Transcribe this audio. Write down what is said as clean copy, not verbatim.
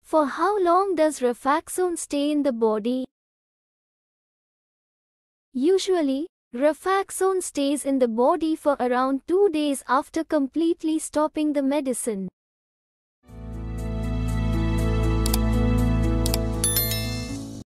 For how long does Rafaxone stay in the body? Usually, Rafaxone stays in the body for around 2 days after completely stopping the medicine.